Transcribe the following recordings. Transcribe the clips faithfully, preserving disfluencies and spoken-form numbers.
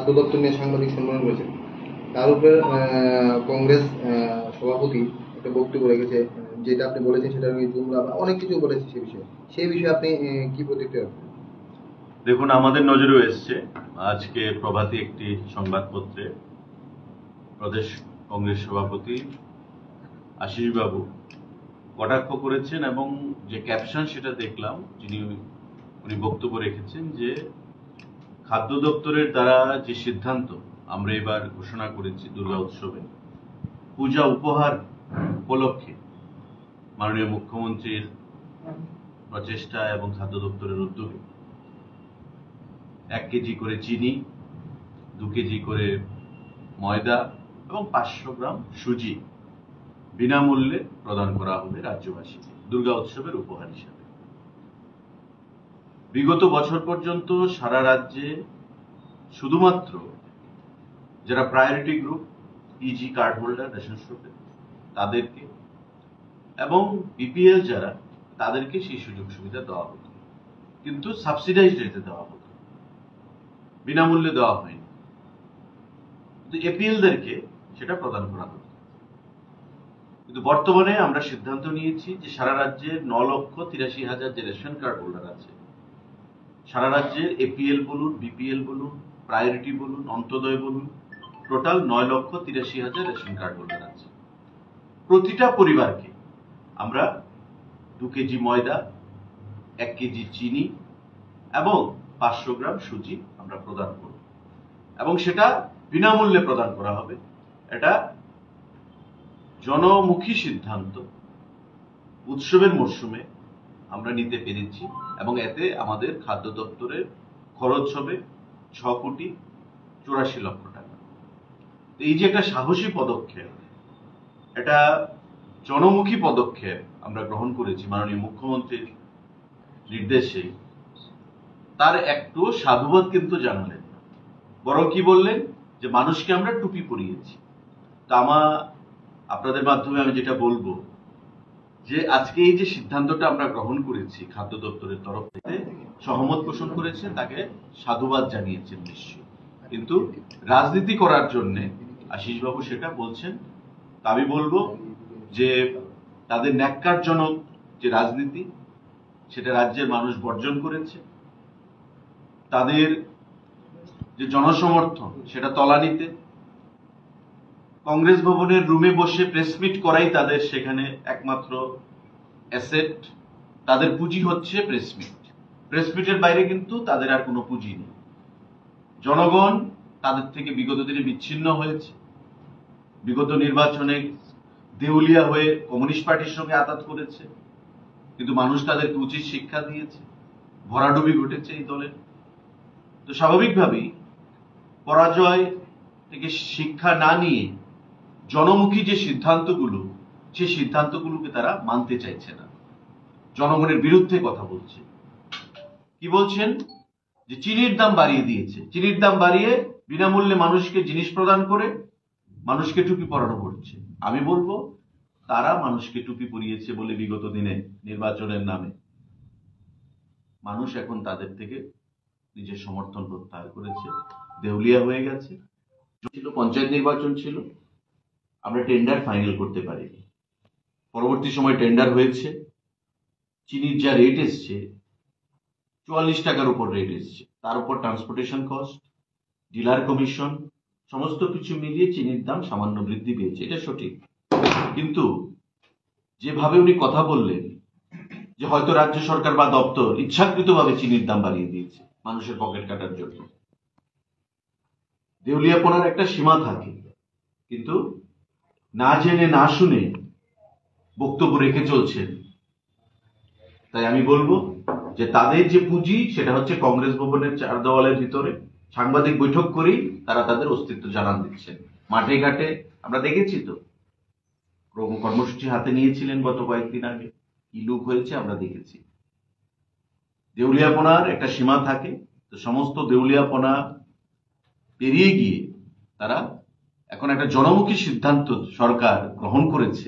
খাদ্য দপ্তর নিয়ে সাংবাদিক সম্মেলন করেছেন, তার উপরে কংগ্রেস সভাপতি একটা বক্তব্য রেখেছে, যেটা আপনি বলেছেন সেটা আমি জুমলা অনেক কিছু বলেছি সে বিষয়ে সেই বিষয়ে আপনি কি প্রতিক্রিয়া? দেখুন, আমাদের নজরেও এসছে আজকে প্রভাতী একটি সংবাদপত্রে প্রদেশ কংগ্রেস সভাপতি আশিস বাবু কটাক্ষ করেছেন এবং যে ক্যাপশন সেটা দেখলাম, যিনি উনি বক্তব্য রেখেছেন যে খাদ্য দপ্তরের দ্বারা যে সিদ্ধান্ত আমরা এবার ঘোষণা করেছি দুর্গা উৎসবে পূজা উপহার উপলক্ষে মাননীয় মুখ্যমন্ত্রীর প্রচেষ্টা এবং খাদ্য দপ্তরের উদ্যোগে এক কেজি করে চিনি, দু কেজি করে ময়দা এবং পাঁচশো গ্রাম সুজি বিনামূল্যে প্রদান করা হবে রাজ্যবাসীকে দুর্গা উৎসবের উপহার হিসাবে। বিগত বছর পর্যন্ত সারা রাজ্যে শুধুমাত্র যারা priority group PG card holder ration শপে তাদেরকে এবং বিপিএল যারা তাদেরকে সেই সুযোগ সুবিধা দেওয়া হতো, কিন্তু সাবসিডাইজড রেটে দেওয়া হতো, বিনামূল্যে দেওয়া হয়নি। কিন্তু এপিএলদেরকে সেটা প্রদান করা হতো। কিন্তু বর্তমানে আমরা সিদ্ধান্ত নিয়েছি যে সারা রাজ্যের ন লক্ষ তিরাশি হাজার যে রেশন কার্ড হোল্ডার আছে, সারা রাজ্যের এপিএল বলুন, বিপিএল বলুন, প্রায়োরিটি বলুন, অন্তোদয় বলুন, টোটাল নয় লক্ষ তিরাশি হাজার রেশন কার্ড হোল্ডার আছে। প্রতিটা পরিবারকে আমরা দু কেজি ময়দা, এক কেজি চিনি এবং পাঁচশো গ্রাম সুজি আমরা প্রদান করব এবং সেটা বিনামূল্যে প্রদান করা হবে। এটা জনমুখী সিদ্ধান্ত উৎসবের মরশুমে আমরা নিতে পেরেছি এবং এতে আমাদের খাদ্য দপ্তরের খরচ হবে ছ কোটি চুরাশি লক্ষ টাকা। এই যে একটা সাহসী পদক্ষেপ, এটা জনমুখী পদক্ষেপ আমরা গ্রহণ করেছি মাননীয় মুখ্যমন্ত্রীর নির্দেশে, তার একটু সাধুবাদ কিন্তু জানালেন, বরং কি বললেন যে মানুষকে আমরা টুপি পরিয়েছি। তা আমার আপনাদের মাধ্যমে আমি যেটা বলবো যে আজকে এই যে সিদ্ধান্তটা আমরা গ্রহণ করেছি খাদ্য দপ্তরের তরফ থেকে সহমত পোষণ করেছে, তাকে সাধুবাদ জানিয়েছেন নিশ্চয়ই, কিন্তু রাজনীতি করার জন্য আশিস বাবু সেটা বলছেন। আমি বলবো যে তাদের ন্যাক্কারজনক যে রাজনীতি সেটা রাজ্যের মানুষ বর্জন করেছে, তাদের যে জনসমর্থন সেটা তলানিতে, কংগ্রেস ভবনের রুমে বসে প্রেসমিট করাই তাদের সেখানে একমাত্র অ্যাসেট, তাদের পুঁজি হচ্ছে প্রেসমিট। প্রেসমিটের বাইরে কিন্তু তাদের আর কোনো পুঁজি নেই। জনগণ তাদের থেকে বিগত দিনে বিচ্ছিন্ন হয়েছে, বিগত নির্বাচনে দেউলিয়া হয়ে কমিউনিস্ট পার্টির সঙ্গে আঘাত করেছে, কিন্তু মানুষ তাদেরকে উচিত শিক্ষা দিয়েছে, ভরাডুবি ঘটেছে এই দলের। তো স্বাভাবিকভাবেই পরাজয় থেকে শিক্ষা না নিয়ে জনমুখী যে সিদ্ধান্তগুলো, সেই সিদ্ধান্তগুলোকে তারা মানতে চাইছে না, জনগণের বিরুদ্ধে কথা বলছে। কি বলছেন? যে চিনির দাম বাড়িয়ে দিয়েছে, চিনির দাম বাড়িয়ে বিনামূল্যে মানুষকে জিনিস প্রদান করে মানুষকে টুপি পরানো করছে। আমি বলবো তারা মানুষকে টুপি পরিয়েছে বলে বিগত দিনে নির্বাচনের নামে মানুষ এখন তাদের থেকে নিজের সমর্থন প্রত্যাহার করেছে, দেউলিয়া হয়ে গেছে। ছিল পঞ্চায়েত নির্বাচন ছিল, আমরা টেন্ডার ফাইনাল করতে পারিনি, পরবর্তী সময় টেন্ডার হয়েছে, চিনির যা রেট এসছে চুয়াল্লিশ টাকার উপর রেট এসছে, তার উপর ট্রান্সপোর্টেশন কস্ট, ডিলার কমিশন, সমস্ত কিছু মিলিয়ে চিনির দাম সামান্য বৃদ্ধি পেয়েছে, এটা সঠিক। কিন্তু যেভাবে উনি কথা বললেন যে হয়তো রাজ্য সরকার বা দপ্তর ইচ্ছাকৃতভাবে চিনির দাম বাড়িয়ে দিয়েছে মানুষের পকেট কাটার জন্য, দেউলিয়াপনার একটা সীমা থাকে, কিন্তু না জেনে না শুনে বক্তব্য রেখে চলছেন। তাই আমি বলবো যে তাদের যে পুঁজি সেটা হচ্ছে কংগ্রেস ভবনের চার দেওয়ালের ভিতরে সাংবাদিক বৈঠক করেই তারা তাদের অস্তিত্ব জানান দিচ্ছেন। মাঠে ঘাটে আমরা দেখেছি তো, কর্মসূচি হাতে নিয়েছিলেন গত কয়েকদিন আগে, কি লুক হয়েছে আমরা দেখেছি। দেউলিয়াপনার একটা সীমা থাকে, তো সমস্ত দেউলিয়াপনা পেরিয়ে গিয়ে তারা এখন একটা জনমুখী সিদ্ধান্ত সরকার গ্রহণ করেছে।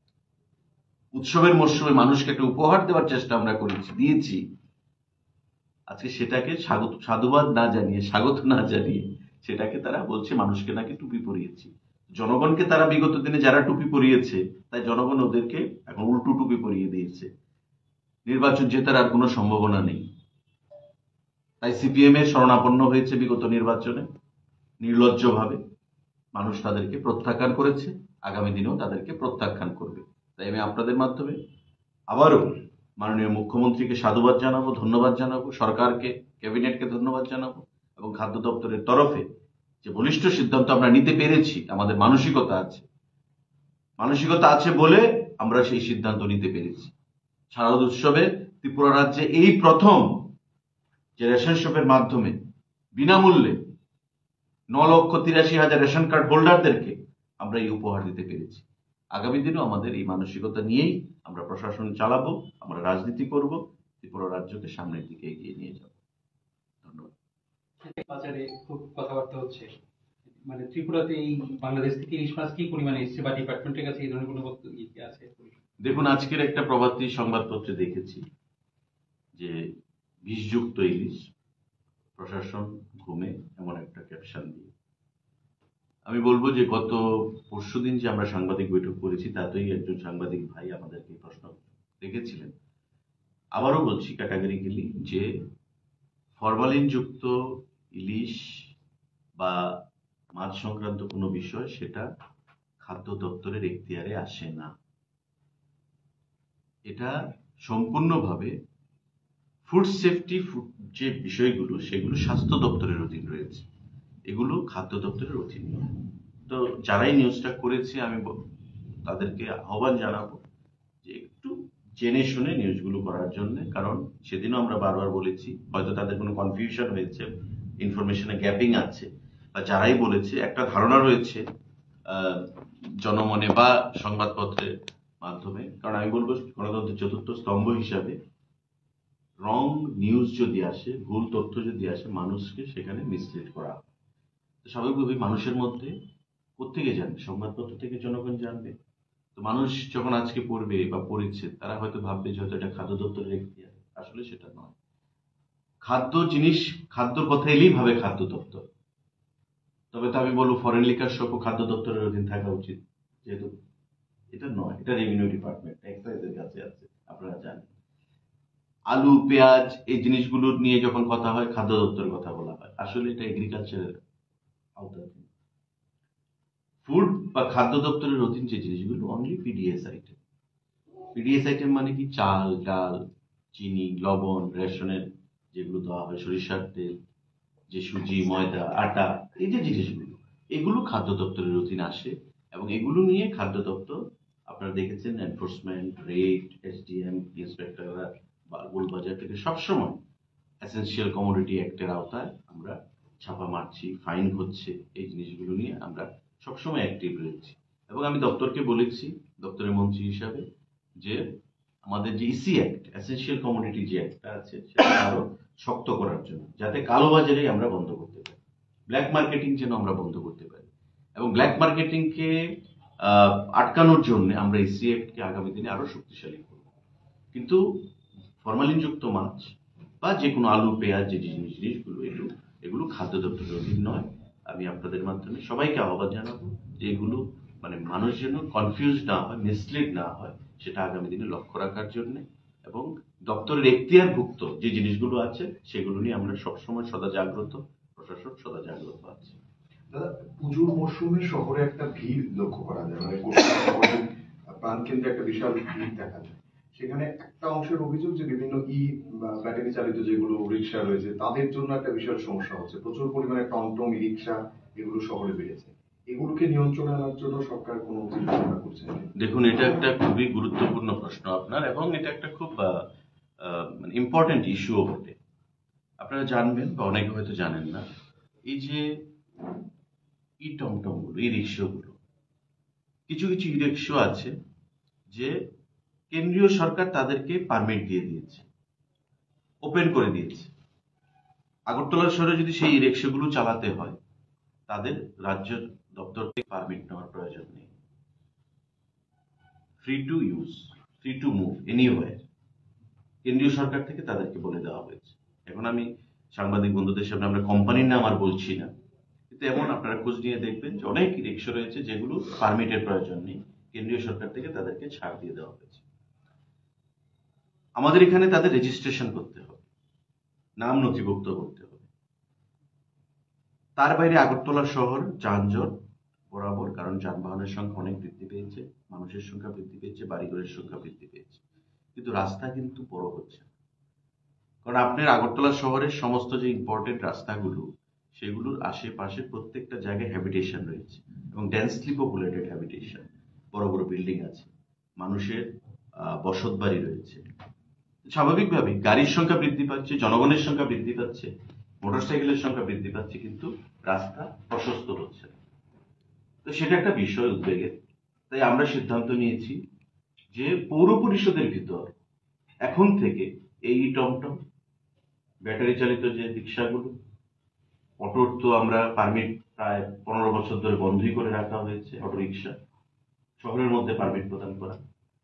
উৎসবের মরশুমে মানুষকে একটা উপহার দেওয়ার চেষ্টা আমরা করেছি, দিয়েছি। আজকে সেটাকে স্বাগত সাধুবাদ না জানিয়ে, স্বাগত না জানিয়ে সেটাকে তারা বলছে মানুষকে নাকি টুপি পরিয়েছি। জনগণকে তারা বিগত দিনে যারা টুপি পরিয়েছে, তাই জনগণ ওদেরকে এখন উল্টো টুপি পরিয়ে দিয়েছে। নির্বাচন জেতার আর কোনো সম্ভাবনা নেই, তাই সিপিএম এর শরণাপন্ন হয়েছে বিগত নির্বাচনে নির্লজ্জভাবে। মানুষ তাদেরকে প্রত্যাখ্যান করেছে, আগামী দিনেও তাদেরকে প্রত্যাখ্যান করবে। তাই আমি আপনাদের মাধ্যমে আবারও মাননীয় মুখ্যমন্ত্রীকে সাধুবাদ জানাবো, ধন্যবাদ জানাবো, সরকারকে, ক্যাবিনেটকে ধন্যবাদ জানাবো, এবং খাদ্য দপ্তরের তরফে যে বলিষ্ঠ সিদ্ধান্ত আমরা নিতে পেরেছি, আমাদের মানসিকতা আছে, মানসিকতা আছে বলে আমরা সেই সিদ্ধান্ত নিতে পেরেছি। শারদ উৎসবে ত্রিপুরা রাজ্যে এই প্রথম যে রেশন শপের মাধ্যমে বিনামূল্যে ন লক্ষ তিরাশি হাজার রেশন কার্ড হোল্ডারদেরকে আমরা এই উপহার দিতে পেরেছি। আগামী দিনেও আমাদের এই মানসিকতা নিয়েই আমরা প্রশাসন চালাবো, আমরা রাজনীতি করব, ত্রিপুরা রাজ্যকে সামনের দিকে এগিয়ে নিয়ে যাব। ধন্যবাদ। বাজারে খুব কথাবার্তা হচ্ছে, মানে ত্রিপুরাতে এই বাংলাদেশ থেকে ইলিশ মাছ কি পরিমাণে এসছে, বা ডিপার্টমেন্টের কাছে এই ধরনের কোনো বক্তব্য কি আছে? দেখুন, আজকের একটা প্রভাতী সংবাদপত্রে দেখেছি যে বিষযুক্ত ইলিশ, প্রশাসন ঘুমে, এমন একটা ক্যাপশন দিয়ে। আমি বলবো যে গত পরশুদিন যে আমরা সাংবাদিক বৈঠক করেছি, তাতেই একজন সাংবাদিক ভাই আমাদেরকে প্রশ্ন রেখেছিলেন। আবারও বলছি ক্যাটাগরিক্যালি যে ফরমালিন যুক্ত ইলিশ বা মাছ সংক্রান্ত কোনো বিষয় সেটা খাদ্য দপ্তরের এখতিয়ারে আসে না। এটা সম্পূর্ণভাবে ফুড সেফটি যে বিষয়গুলো সেগুলো স্বাস্থ্য দপ্তরের অধীন রয়েছে, এগুলো খাদ্য দপ্তরের অধীন নয়। তো যারাই নিউজটা করেছে আমি তাদেরকে আহ্বান জানাবো যে একটু জেনে শুনে নিউজগুলো করার জন্য, কারণ সেদিনও আমরা বারবার বলেছি, হয়তো তাদের কোনো কনফিউশন হয়েছে, ইনফরমেশনে গ্যাপিং আছে, বা যারাই বলেছে একটা ধারণা রয়েছে জনমনে বা সংবাদপত্রের মাধ্যমে। কারণ আমি বলবো গণতন্ত্রের চতুর্থ স্তম্ভ হিসাবে রং নিউজ যদি আসে, ভুল তথ্য যদি আসে, মানুষকে সেখানে মিসলিড করা হয়। স্বাভাবিকভাবেই মানুষের মধ্যে কোত্থেকে জানবে, সংবাদপত্র থেকে জনগণ জানবে। তো মানুষ যখন আজকে পড়বে বা পড়েছে, তারা হয়তো ভাববে যে হয়তো এটা খাদ্য দপ্তরের এখতিয়ার, আসলে সেটা নয়। খাদ্য জিনিস, খাদ্য কথা এলেই ভাবে খাদ্য দপ্তর। তবে তো আমি বলবো ফরেন লিকার শপও খাদ্য দপ্তরের অধীন থাকা উচিত, যেহেতু এটা নয়, এটা রেভিনিউ ডিপার্টমেন্ট, এক্সাইজের কাছে আছে, আপনারা জানেন। আলু, পেঁয়াজ এই জিনিসগুলো নিয়ে যখন কথা হয়, খাদ্য দপ্তরের কথা বলা হয়, আসলে এটা এগ্রিকালচারের আওতাধীন। ফুড বা খাদ্য দপ্তরের অধীন যে জিনিসগুলো only PDS item. PDS item মানে কি? চাল, ডাল, চিনি, লবণ, রেশনের যেগুলো দেওয়া হয়, সরিষার তেল, যে সুজি, ময়দা, আটা, এই যে জিনিসগুলো, এগুলো খাদ্য দপ্তরের অধীন আসে। এবং এগুলো নিয়ে খাদ্য দপ্তর, আপনারা দেখেছেন, এনফোর্সমেন্ট, রেড, এসডিএম, ইন্সপেক্টররা বা গোলবাজার থেকে সবসময় এসেনশিয়াল কমোডিটি অ্যাক্টের আওতায় আমরা ছাপা মারছি, ফাইন হচ্ছে, এই জিনিসগুলো নিয়ে আমরা সবসময় অ্যাক্টিভ রয়েছি। এবং আমি দপ্তরকে বলেছি, দপ্তরের মন্ত্রী হিসাবে, যে আমাদের যে ইসি অ্যাক্ট, এসেনশিয়াল কমোডিটি যে অ্যাক্টটা আছে, সেটা আরো শক্ত করার জন্য, যাতে কালোবাজারে আমরা বন্ধ করতে পারি, ব্ল্যাক মার্কেটিং যেন আমরা বন্ধ করতে পারি। এবং ব্ল্যাক মার্কেটিংকে আটকানোর জন্য আমরা ইসি অ্যাক্টকে আগামী দিনে আরো শক্তিশালী করব। কিন্তু ফরমালিনযুক্ত মাছ বা যে কোনো আলু, পেঁয়াজ যে জিনিস জিনিসগুলো এগুলো এগুলো খাদ্য দপ্তরের অধীন নয়। আমি আপনাদের মাধ্যমে সবাইকে আহ্বান জানাবো যে এগুলো মানে মানুষ যেন কনফিউজ না হয়, মিসলিড না হয়, সেটা আগামী দিনে লক্ষ্য রাখার জন্য। এবং দপ্তরের এখতিয়ারভুক্ত যে জিনিসগুলো আছে সেগুলো নিয়ে আমরা সবসময় সদা জাগ্রত, প্রশাসন সদা জাগ্রত আছে। দাদা, পুজোর মরশুমে শহরে একটা ভিড় লক্ষ্য করা যায়, মানে প্রাণকেন্দ্রে একটা বিশাল ভিড় দেখা যায়। সেখানে একটা অংশের অভিযোগ যে বিভিন্ন ই ব্যাটারি চালিত যেগুলো রিক্সা রয়েছে, তাদের জন্য একটা বিশাল সমস্যা হচ্ছে। প্রচুর পরিমাণে টমটম, ই রিক্সা এগুলো শহরে বেড়েছে। এগুলোকে নিয়ন্ত্রণে আনার জন্য সরকার কোনো চিন্তা করছে? দেখুন, এটা একটা খুবই গুরুত্বপূর্ণ প্রশ্ন আপনার, এবং এটা একটা খুব ইম্পর্টেন্ট ইস্যুও বটে। আপনারা জানবেন বা অনেকে হয়তো জানেন না, এই যে ই টমটম গুলো, ই রিক্সাগুলো, কিছু কিছু ই রিক্সা আছে যে কেন্দ্রীয় সরকার তাদেরকে পারমিট দিয়ে দিয়েছে, ওপেন করে দিয়েছে। আগরতলা শহরে যদি সেই ই রিক্সাগুলো চালাতে হয়, তাদের রাজ্য দপ্তর থেকে পারমিট নেওয়ার প্রয়োজন নেই। Free to use, free to move anywhere, কেন্দ্রীয় সরকার থেকে তাদেরকে বলে দেওয়া হয়েছে। এখন আমি সাংবাদিক বন্ধুদের সামনে আমরা কোম্পানির নাম আর বলছি না, তেমন আপনারা খোঁজ নিয়ে দেখবেন যে অনেক রিক্সা রয়েছে যেগুলো পারমিটের প্রয়োজন নেই, কেন্দ্রীয় সরকার থেকে তাদেরকে ছাড় দিয়ে দেওয়া হয়েছে। আমাদের এখানে তাদের রেজিস্ট্রেশন করতে হবে, নাম নথিভুক্ত করতে হবে। তার বাইরে আগরতলা শহর যানজট বরাবর, কারণ যানবাহনের সংখ্যা অনেক বৃদ্ধি পেয়েছে, মানুষের সংখ্যা বৃদ্ধি পেয়েছে, বাড়িঘরের সংখ্যা বৃদ্ধি পেয়েছে, কিন্তু রাস্তা কিন্তু বড় হচ্ছে না। কারণ আপনার আগরতলা শহরের সমস্ত যে ইম্পর্টেন্ট রাস্তাগুলো, সেগুলোর আশেপাশে প্রত্যেকটা জায়গায় হ্যাবিটেশন রয়েছে এবং ডেন্সলি পপুলেটেড হ্যাবিটেশন, বড় বড় বিল্ডিং আছে, মানুষের বসত বাড়ি রয়েছে। স্বাভাবিকভাবেই গাড়ির সংখ্যা বৃদ্ধি পাচ্ছে, জনগণের সংখ্যা বৃদ্ধি পাচ্ছে, মোটরসাইকেলের সংখ্যা বৃদ্ধি পাচ্ছে, কিন্তু রাস্তা প্রশস্ত হচ্ছে না। তো সেটা একটা বিষয় উদ্বেগের। তাই আমরা সিদ্ধান্ত নিয়েছি যে পৌর পরিষদের ভিতর এখন থেকে এই টমটম, ব্যাটারি চালিত যে রিক্সাগুলো, অটোর তো আমরা পারমিট প্রায় পনেরো বছর ধরে বন্ধই করে রাখা হয়েছে, অটো রিক্সা শহরের মধ্যে পারমিট প্রদান করা।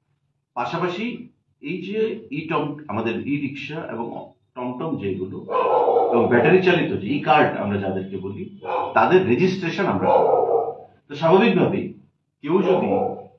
পাশাপাশি এই যে ই টম আমাদের ই রিক্সা এবং টমটম যেগুলো এবং ব্যাটারি চালিত যে ই কার্ড আমরা যাদেরকে বলি, তাদের রেজিস্ট্রেশন আমরা করব। তো স্বাভাবিকভাবেই কেউ যদি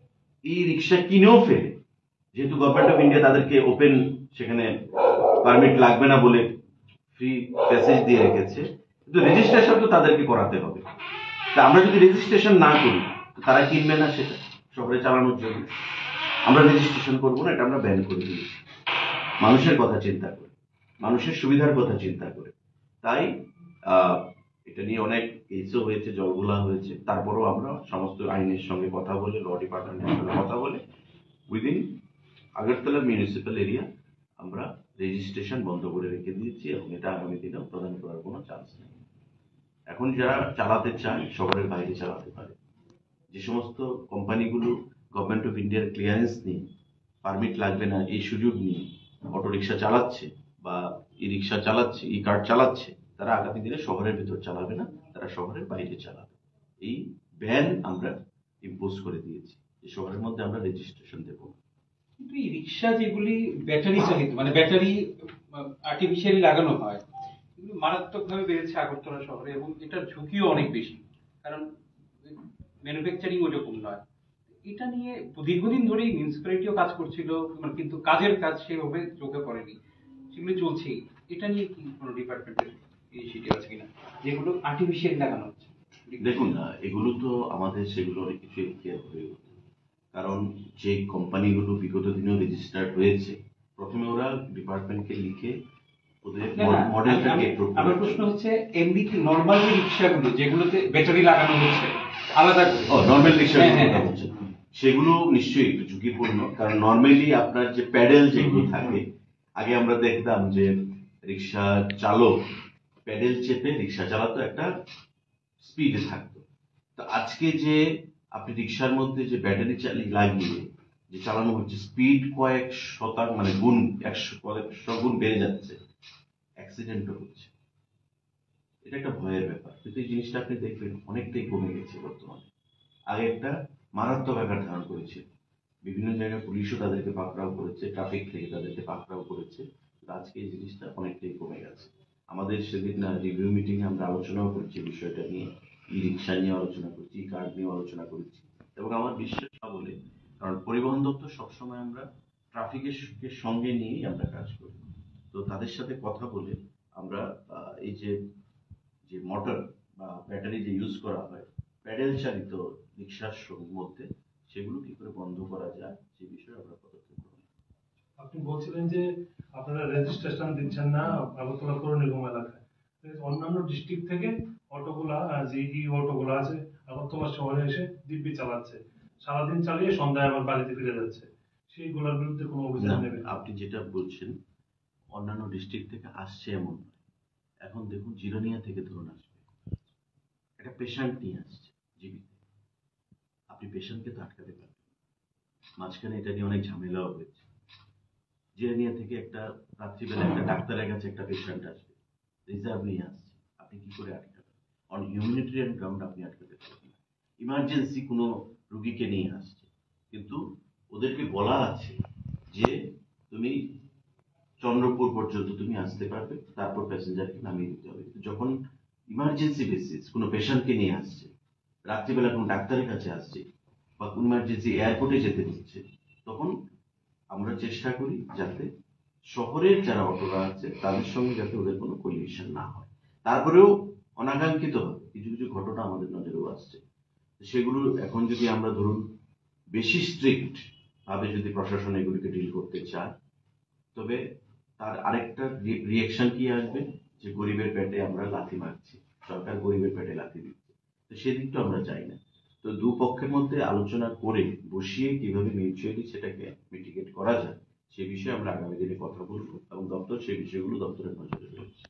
ই রিক্সা কিনেও ফেলে, যেহেতু গভর্নমেন্ট অফ ইন্ডিয়া তাদেরকে ওপেন, সেখানে পারমিট লাগবে না বলে ফ্রি প্যাসেজ দিয়ে রেখেছে, কিন্তু রেজিস্ট্রেশন তো তাদেরকে করাতে হবে। তা আমরা যদি রেজিস্ট্রেশন না করি তো তারা কিনবে না সেটা শহরে চালানোর জন্য। আমরা রেজিস্ট্রেশন করবো না, এটা আমরা ব্যান করে দিয়েছি, মানুষের কথা চিন্তা করে, মানুষের সুবিধার কথা চিন্তা করে। তাই আহ এটা নিয়ে অনেক কেসও হয়েছে, জলগুলা হয়েছে, তারপরেও আমরা সমস্ত আইনের সঙ্গে কথা বলে, ল ডিপার্টমেন্টের সঙ্গে কথা বলে উইদিন আগরতলা মিউনিসিপ্যাল এরিয়া আমরা রেজিস্ট্রেশন বন্ধ করে রেখে দিয়েছি এবং এটা আগামী দিনেও প্রদান করার কোনো চান্স নেই। এখন যারা চালাতে চায় শহরের বাইরে চালাতে পারে। যে সমস্ত কোম্পানিগুলো গভর্নমেন্ট অফ ইন্ডিয়ার ক্লিয়ারেন্স নিয়ে, পারমিট লাগবে না এই সুযোগ নিয়ে অটো রিক্সা চালাচ্ছে বা ই রিক্সা চালাচ্ছে, ই কার্ড চালাচ্ছে, তারা আগামী দিনে শহরের ভিতর চালাবে না, তারা শহরের বাইরে চালাবে। এই ব্যান আমরা ইম্পোজ করে দিয়েছি যে শহরের মধ্যে আমরা রেজিস্ট্রেশন দেবো। কিন্তু এই রিক্সা যেগুলি ব্যাটারি চালিত, মানে ব্যাটারি আর্টিফিশিয়ালি লাগানো হয়, এগুলো মারাত্মকভাবে বেড়েছে আগরতলা শহরে এবং এটার ঝুঁকিও অনেক বেশি, কারণ ম্যানুফ্যাকচারিং ওরকম নয়। এটা নিয়ে দীর্ঘদিন ধরেই মিউনিসিপ্যালিটিও কাজ করছিল, কিন্তু কাজের কাজ সেভাবে চোখে পড়েনি, সেগুলো চলছেই। এটা নিয়ে কি কোনো ডিপার্টমেন্টের ইনিশিয়েটিভ আছে কিনা, যেগুলো আর্টিফিশিয়ালি লাগানো হচ্ছে? দেখুন না, এগুলো তো আমাদের সেগুলো অনেক কিছু এখতিয়ার হয়ে গেছে। কারণ যে কোম্পানিগুলো বিগত দিনেও রেজিস্টার্ড হয়েছে, প্রথমে ওরা ডিপার্টমেন্টকে লিখে ওদের মডেলটাকে অ্যাপ্রুভ করে। আমার প্রশ্ন হচ্ছে এমনি কি নরমাল যে রিক্সাগুলো যেগুলোতে ব্যাটারি লাগানো হচ্ছে আলাদা করে, ও নরমাল রিক্সা হ্যাঁ, হ্যাঁ, হচ্ছে, সেগুলো নিশ্চয়ই একটু ঝুঁকিপূর্ণ। কারণ নর্মালি আপনার যে প্যাডেল যেগুলো থাকে, আগে আমরা দেখতাম যে রিক্সা চালক প্যাডেল চেপে রিক্সা চালাতো, একটা স্পিডে থাকতো। তো আজকে যে আপনি রিক্সার মধ্যে যে ব্যাটারি চালিয়ে লাগিয়ে যে চালানো হচ্ছে, স্পিড কয়েক শতাংশ মানে গুণ একশো কয়েকশো গুণ বেড়ে যাচ্ছে, অ্যাক্সিডেন্টও হচ্ছে। এটা একটা ভয়ের ব্যাপার, কিন্তু এই জিনিসটা আপনি দেখবেন অনেকটাই কমে গেছে বর্তমানে। আগে একটা মারাত্মক আকার ধারণ করেছে, বিভিন্ন জায়গায় পুলিশও তাদেরকে পাকড়াও করেছে, ট্রাফিক থেকে তাদেরকে পাকড়াও করেছে। আজকে এই জিনিসটা অনেকটাই কমে গেছে। আমাদের সেদিন রিভিউ মিটিং এ আমরা আলোচনাও করছি বিষয়টা নিয়ে, ই রিক্সা নিয়ে আলোচনা করছি, ই কার্ড নিয়ে আলোচনা করেছি। এবং আমার বিশ্বাস বলে, কারণ পরিবহন দপ্তর সবসময় আমরা ট্রাফিকের সঙ্গে নিয়েই আমরা কাজ করি। তো তাদের সাথে কথা বলে আমরা এই যে যে মোটর বা ব্যাটারি যে ইউজ করা হয় প্যাডেল চালিত রিক্সার মধ্যে, সেগুলো কি করে বন্ধ করা যায় সে বিষয়ে আমরা পদক্ষেপ গ্রহণ। আপনি বলছিলেন যে আপনারা রেজিস্ট্রেশন দিচ্ছেন না আগরতলা পৌর নিগম এলাকায়, অন্যান্য ডিস্ট্রিক্ট থেকে অটোগুলা যে ই অটোগুলা আছে আগরতলা শহরে এসে দিব্যি চালাচ্ছে, সারাদিন চালিয়ে সন্ধ্যায় আবার বাড়িতে ফিরে যাচ্ছে, সেইগুলোর বিরুদ্ধে কোনো অভিযান নেবেন? আপনি যেটা বলছেন অন্যান্য ডিস্ট্রিক্ট থেকে আসছে এমন, এখন দেখুন জিরানিয়া থেকে ধরুন আসবে একটা পেশেন্ট নিয়ে আসছে জীবিত, আপনি পেশেন্টকে তো আটকাতে পারবেন। মাঝখানে এটা নিয়ে অনেক ঝামেলাও হয়েছে। জিরানিয়া থেকে একটা রাত্রিবেলা একটা ডাক্তারের কাছে একটা পেশেন্ট আসবে, রিজার্ভ নিয়ে আসছে, আপনি কি করে আটকাবেন? অন হিউম্যানিটেরিয়ান গ্রাউন্ড আপনি আটকাতে পারবেন না। ইমার্জেন্সি কোনো রুগীকে নিয়ে আসছে, কিন্তু ওদেরকে বলা আছে যে তুমি চন্দ্রপুর পর্যন্ত তুমি আসতে পারবে, তারপর প্যাসেঞ্জারকে নামিয়ে দিতে হবে। যখন ইমার্জেন্সি বেসিস কোনো পেশেন্টকে নিয়ে আসছে, রাত্রিবেলা কোনো ডাক্তারের কাছে আসছে, বা কোনো ইমার্জেন্সি এয়ারপোর্টে যেতে হচ্ছে, তখন আমরা চেষ্টা করি যাতে শহরের যারা অটোরা আছে তাদের সঙ্গে যাতে ওদের কোনো কোলিশন না হয়। তারপরেও অনাকাঙ্ক্ষিত কিছু কিছু ঘটনা আমাদের নজরেও আসছে, সেগুলো এখন যদি আমরা ধরুন বেশি স্ট্রিক্ট ভাবে যদি প্রশাসন এগুলিকে ডিল করতে চায়, তবে তার আরেকটা রিয়েকশন কি আসবে, যে গরিবের পেটে আমরা লাথি মারছি, সরকার গরিবের পেটে লাথি দিচ্ছে। তো সেদিকটা আমরা চাই না। তো দুপক্ষের মধ্যে আলোচনা করে বসিয়ে কিভাবে মিউচুয়ালি সেটাকে মিটিগেট করা যায় সে বিষয়ে আমরা আগামী দিনে কথা বলবো, এবং দপ্তর সেই বিষয়গুলো দপ্তরের নজরে রয়েছে।